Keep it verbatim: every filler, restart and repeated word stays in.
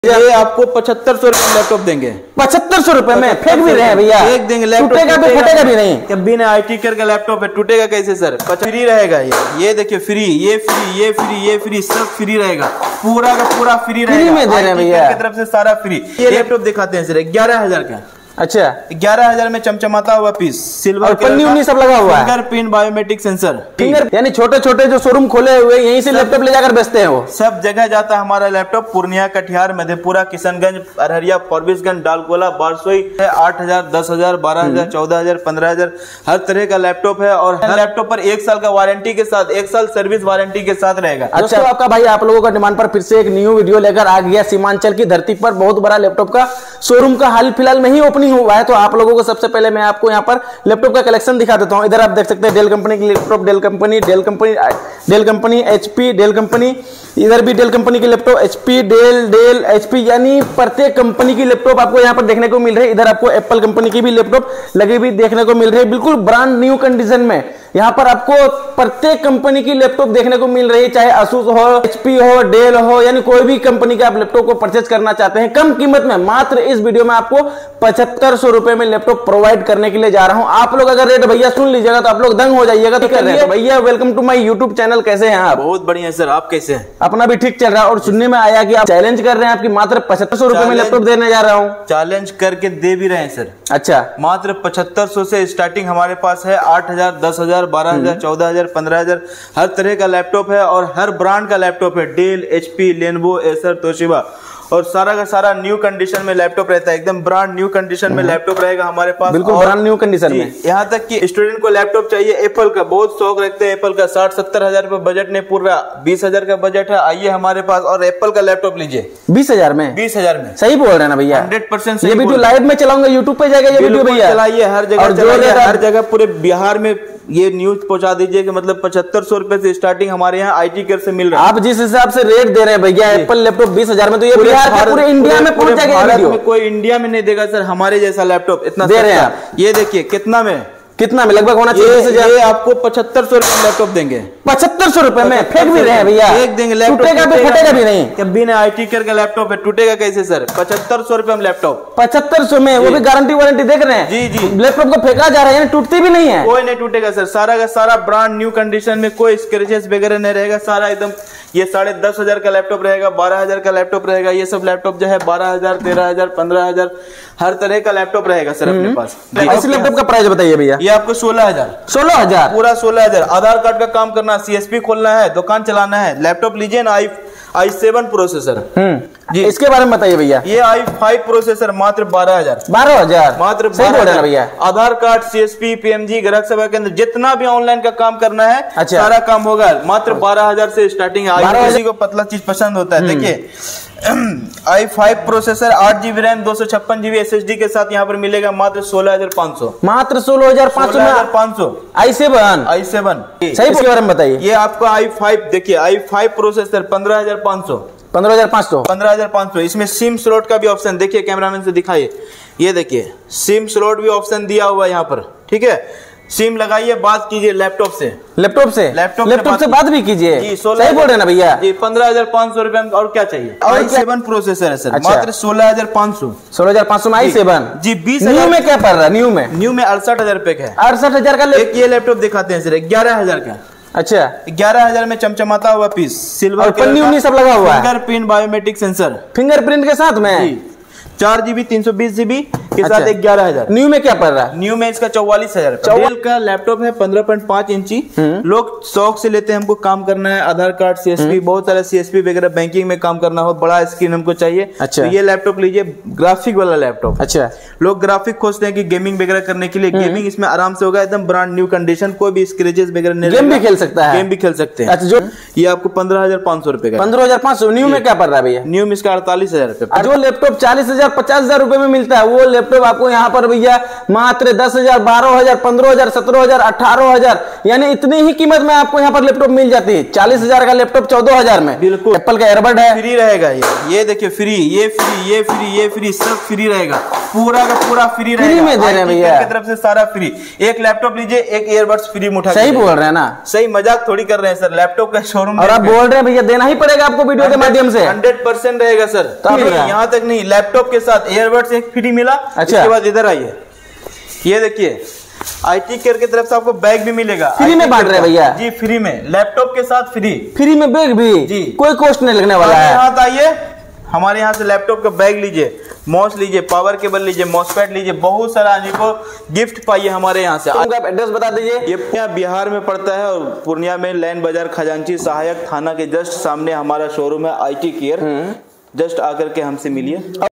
ये आपको पचहत्तर सौ रुपए लैपटॉप देंगे। पचहत्तर सौ रुपए में फेंक भी रहे हैं भैया, फेंक देंगे लैपटॉप। टूटेगा भी फटेगा भी नहीं। कभी ना आई टी केयर का लैपटॉप है, टूटेगा कैसे सर? फ्री रहेगा ये ये देखिए फ्री, ये फ्री, ये फ्री, ये फ्री, सब फ्री रहेगा, पूरा का पूरा फ्री रहेगा। फ्री में दे रहे हैं भैया की तरफ से सारा फ्री। ये लैपटॉप दिखाते हैं सर, ग्यारह हजार का। अच्छा, ग्यारह हजार में चमचमाता हुआ पीस, सिल्वर पन्नी उन्नी सब लगा हुआ है, finger print biometric sensor. Finger यानी छोटे छोटे जो शोरूम खोले हुए यहीं से लैपटॉप ले जाकर बेचते हैं, वो सब जगह जाता है हमारा लैपटॉप। पूर्णिया, कटिहार, मधेपुरा, किशनगंज, अररिया, फॉरबिसगंज, डालकोला, बारसोई। आठ हजार, दस हजार, बारह हजार, चौदह हजार, पंद्रह हजार, हर तरह का लैपटॉप है। और हर लैपटॉप पर एक साल का वारंटी के साथ, एक साल सर्विस वारंटी के साथ रहेगा। अच्छा, आपका भाई आप लोगों का डिमांड पर फिर से एक न्यू वीडियो लेकर आ गया। सीमांचल की धरती पर बहुत बड़ा लैपटॉप का शोरूम का हाल फिलहाल में ही ओपनिंग हुआ है। तो आप लोगों को सबसे पहले मैं आपको यहाँ पर लैपटॉप का कलेक्शन दिखा देता हूँ। इधर आप देख सकते हैं डेल कंपनी की laptop, Dell company, Dell company, Dell company, HP, Dell company. इधर भी डेल कंपनी की laptop, HP, Dell, Dell, HP, यानी प्रत्येक कंपनी की लैपटॉप आपको यहाँ पर देखने को मिल रही है। इधर आपको एप्पल कंपनी की भी लैपटॉप लगी हुई देखने को मिल रही है, बिल्कुल ब्रांड न्यू कंडीशन में। यहाँ पर आपको प्रत्येक कंपनी की लैपटॉप देखने को मिल रही है, चाहे asus हो, एचपी हो, डेल हो, यानी कोई भी कंपनी के आप लैपटॉप को परचेज करना चाहते हैं कम कीमत में, मात्र इस वीडियो में आपको पचहत्तर सौ रुपए में लैपटॉप प्रोवाइड करने के लिए जा रहा हूं। आप लोग अगर रेट भैया सुन लीजिएगा तो आप लोग दंग हो जाइएगा। तो कर रहे हैं भैया, welcome to my YouTube channel. कैसे हैं आप? बहुत बढ़िया है सर, आप कैसे हैं? अपना भी ठीक चल रहा है। और सुनने में आया कि आप चैलेंज कर रहे हैं, आपकी मात्र पचहत्तर सौ रुपए में लैपटॉप देने जा रहा हूँ। चैलेंज करके दे भी रहे हैं सर। अच्छा, मात्र पचहत्तर सौ से स्टार्टिंग हमारे पास है। आठ हजार, दस हजार, बारह हजार, चौदह हजार, पंद्रह हजार, हर तरह का लैपटॉप है और हर ब्रांड का लैपटॉप है। Dell, HP, Lenovo, Acer, Toshiba, और सारा का सारा न्यू कंडीशन में लैपटॉप रहता है। एकदम ब्रांड न्यू कंडीशन में लैपटॉप रहेगा हमारे पास, बिल्कुल ब्रांड न्यू कंडीशन में। यहाँ तक कि स्टूडेंट को लैपटॉप चाहिए एप्पल का, बहुत शौक रखते हैं एप्पल का। साठ सत्तर हजार रुपए बजट नहीं, पूरा बीस हजार का बजट है, आइए हमारे पास और एप्पल का लैपटॉप लीजिए। बीस हजार में? बीस हजार में सही बोल रहे हैं ना भैया? Hundred percent. ये वीडियो लाइव में चलाऊंगा, यूट्यूब पे जाएगा ये वीडियो भैया, चलाइए हर जगह, चलाइए हर जगह, पूरे बिहार में ये न्यूज पहुंचा दीजिए कि मतलब पचहत्तर सौ रुपए से स्टार्टिंग हमारे यहाँ आई टी केयर से मिल रहा है। आप जिस हिसाब से रेट दे रहे हैं भैया एप्पल लैपटॉप बीस हजार में, तो ये बिहार के पूरे इंडिया में पहुंच जाएगा। भारत में कोई इंडिया में नहीं देगा सर हमारे जैसा लैपटॉप इतना दे रहे हैं। ये देखिए कितना में, कितना में लगभग होना चाहिए? ये, ये आपको पचहत्तर सौ रुपए लैपटॉप देंगे। पचहत्तर सौ रुपए में फेंक भी रहे हैं भैया, फेंक देंगे लैपटॉप, टूटेगा भी फटेगा भी नहीं। कभी ना आई टी केयर का लैपटॉप है, टूटेगा कैसे सर? पचहत्तर सौ रुपए में लैपटॉप, पचहत्तर सौ में, वो भी गारंटी वारंटी देख रहे हैं। जी जी, लैपटॉप को फेंका जा रहा है, टूटती भी नहीं है। कोई नहीं टूटेगा सर, सारा का सारा ब्रांड न्यू कंडीशन में, कोई स्क्रैचेस वगैरह नहीं रहेगा, सारा एकदम। ये साढ़े दस हजार का लैपटॉप रहेगा, बारह हजार का लैपटॉप रहेगा। ये सब लैपटॉप जो है बारह हजार, तेरह हजार, पंद्रह हजार, हर तरह का लैपटॉप रहेगा सर अपने पास। इस लैपटॉप का प्राइस बताइए भैया। ये आपको सोलह हजार, सोलह हजार पूरा सोलह हजार। आधार कार्ड का काम करना, सी एस पी खोलना है, दुकान चलाना है, लैपटॉप लीजिए ना। आई आई सेवन प्रोसेसर जी, इसके बारे में बताइए भैया। ये आई फाइव प्रोसेसर मात्र बारह हजार, बारह हजार मात्र बारह हजार भैया। आधार कार्ड, सीएसपी, पीएमजी, ग्राहक सेवा केंद्र, जितना भी ऑनलाइन का काम करना है, अच्छा, सारा काम होगा। मात्र बारह हजार से स्टार्टिंग है। किसी को पतला चीज पसंद होता है, देखिए आई फाइव प्रोसेसर, आठ जीबी रैम, दो सौ छप्पन जीबी एस एस डी के साथ यहाँ पर मिलेगा मात्र सोलह हजार पाँच सौ, मात्र सोलह हजार पाँच सौ पाँच सौ आई सेवन आई सेवन सही। इसके बारे में बताइए। ये आपको आई फाइव, देखिए आई फाइव प्रोसेसर पंद्रह हजार पाँच सौ, पंद्रह हजार पाँच सौ, पंद्रह हजार पाँच सौ। इसमें सिम स्लॉट का भी ऑप्शन, देखिए कैमरामैन से दिखाइए, ये देखिए सिम स्लॉट भी ऑप्शन दिया हुआ है यहाँ पर, ठीक है। सिम लगाइए, बात कीजिए लैपटॉप से, लैपटॉप से लैपटॉप लैपटॉप से बात भी कीजिए। जी, सही बोल रहे हैं ना भैया? जी, पंद्रह हजार पाँच सौ रुपए में और क्या चाहिए? आई सेवन प्रोसेसर है सर, अच्छा, मात्र सोलह हजार पाँच सौ, सोलह हजार पाँच सौ में आई सेवन जी। बीस न्यू में क्या पड़ रहा है? न्यू में न्यू में अड़सठ हजार रुपए का, अड़सठ हजार का। एक ये लैपटॉप दिखाते हैं सर, ग्यारह हजार का। अच्छा, ग्यारह हजार में चमचमाता हुआ पीस, सिल्वर, पन्नी उन्नी सब लगा हुआ है, finger print biometric sensor, fingerprint के साथ में, चार जीबी तीन सौ बीस जीबी के साथ एक ग्यारह हजार। न्यू में क्या पड़ रहा है? न्यू में इसका चौवालीस हजार। डेल का लैपटॉप है पंद्रह पॉइंट पाँच इंची। लोग शौक से लेते हैं, हमको काम करना है, आधार कार्ड, सीएसपी, बहुत सारे सीएसपी वगैरह, बैंकिंग में काम करना हो, बड़ा स्क्रीन हमको चाहिए। अच्छा, तो ये लैपटॉप लीजिए, ग्राफिक वाला लैपटॉप। अच्छा, लोग ग्राफिक खोजते हैं कि गेमिंग वगैरह करने के लिए, गेमिंग इसमें आराम से होगा, एकदम ब्रांड न्यू कंडीशन, कोई भी स्क्रैचेस वगैरह नहीं, गेम भी खेल सकता है, गेम भी खेल सकते हैं। अच्छा, जो ये आपको पंद्रह हजार पाँच सौ रुपए का, पंद्रह हजार पाँच सौ न्यू में क्या पड़ रहा है भैया? न्यू में इसका अड़तालीस हजार रुपए। जो लैपटॉप चालीस हजार पचास हजार रुपए में मिलता है, वो लैपटॉप आपको यहाँ पर भैया मात्र दस हजार बारह हजार पंद्रह हजार सत्रह हजार अठारह हजार यानी इतनी ही कीमत में आपको यहाँ पर लैपटॉप मिल जाती है। चालीस हजार का लैपटॉप चौदह हजार में। बिल्कुल एप्पल का एयरबड है, फ्री रहेगा ये ये देखिए फ्री, ये फ्री, ये फ्री, ये फ्री, सब फ्री रहेगा, पूरा का पूरा फ्री रहेगा। फ्री में दे रहे हैं भैया की तरफ से सारा फ्री। एक लैपटॉप लीजिए, एक ईयरबड्स फ्री में उठा। सही बोल रहे हैं ना, सही मजाक थोड़ी कर रहे हैं सर। लैपटॉप का शोरूम और आप बोल रहे हैं भैया देना ही पड़ेगा आपको वीडियो के माध्यम से। हंड्रेड परसेंट रहेगा सर। यहाँ तक नहीं, लैपटॉप के साथ ईयरबड्स एक फ्री मिला। अच्छा, इसके बाद इधर आइए, ये देखिए आईटी केयर की तरफ से आपको बैग भी मिलेगा। फ्री में बांट रहे हैं भैया जी, फ्री में लैपटॉप के साथ फ्री फ्री में बैग भी जी, कोई कॉस्ट नहीं लगने वाला है। यहाँ आइए, हमारे यहाँ से लैपटॉप का बैग लीजिए, माउस लीजिए, पावर केबल लीजिए, माउसपैड लीजिए, बहुत सारा आपको गिफ्ट पाइए हमारे यहाँ से। आप एड्रेस बता दीजिए। ये यहाँ बिहार में पड़ता है और पूर्णिया में लैन बाजार खजांची सहायक थाना के जस्ट सामने हमारा शोरूम है आईटी केयर। जस्ट आकर के हमसे मिलिए।